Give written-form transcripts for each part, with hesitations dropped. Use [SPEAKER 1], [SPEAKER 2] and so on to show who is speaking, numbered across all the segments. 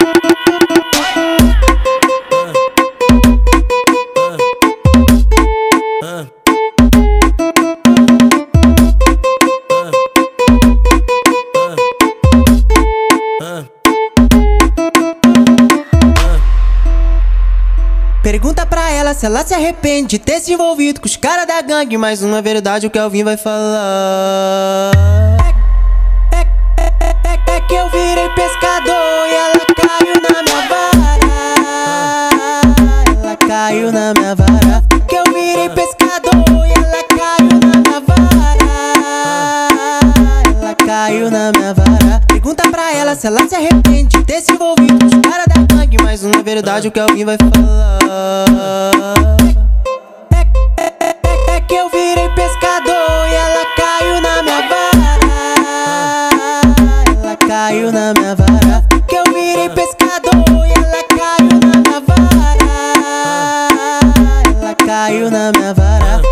[SPEAKER 1] Pergunta pra ela se ela se arrepende de ter se envolvido com os caras da gangue. Mais uma verdade o Kelvin vai falar. É que eu virei pescador e ela caiu na minha vara. Ela caiu na minha vara. Que eu virei pescador e ela caiu na minha vara. Ela caiu na minha vara. Pergunta pra ela se ela se arrepende de ter se envolvido com os caras da gangue. Mais uma verdade o Kelvin vai falar. É que eu virei pescador e ela caiu na minha vara. Ela caiu na minha vara. Que eu virei pescador e ela caiu na minha vara. Ela caiu na minha vara.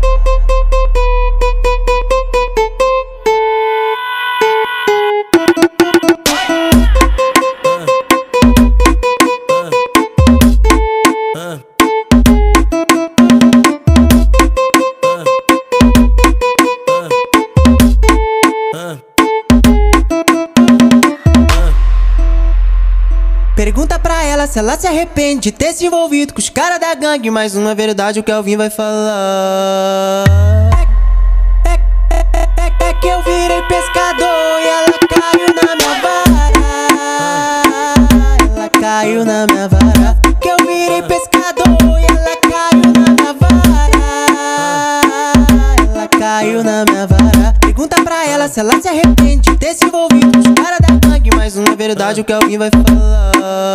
[SPEAKER 1] Pergunta pra ela se ela se arrepende de ter se envolvido com os caras da gangue. Mais uma verdade o Kelvin vai falar. É que eu virei pescador e ela caiu na minha vara. Ela caiu na minha vara. Que eu virei pescador e ela caiu na minha vara. Ela caiu na minha vara. Pergunta pra ela se ela se arrepende de ter se envolvido com os caras da gangue. Mais uma verdade o Kelvin vai falar.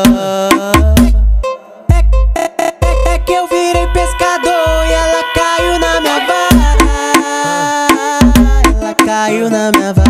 [SPEAKER 1] É que eu virei pescador e ela caiu na minha vara. Ela caiu na minha vara.